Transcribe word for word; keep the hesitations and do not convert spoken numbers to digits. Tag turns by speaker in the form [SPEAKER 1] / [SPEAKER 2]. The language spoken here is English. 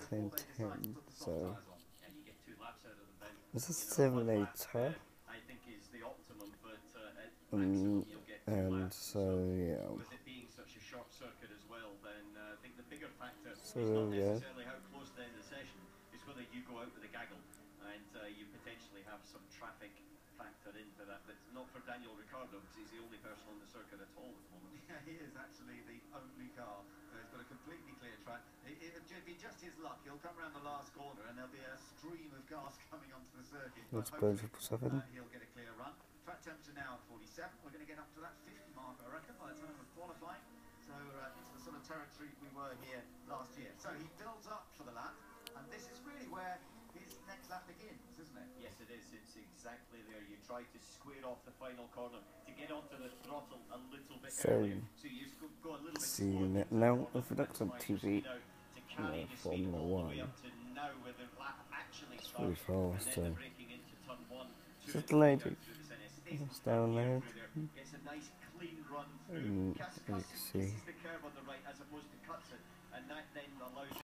[SPEAKER 1] turn ten, so it's a simulator, um, and so yeah, so yeah. Let's go triple seven. So, seeing it now, if it looks on T V, you know, Formula One, it's really fast. So, just the lady, it's down there, and as you can see.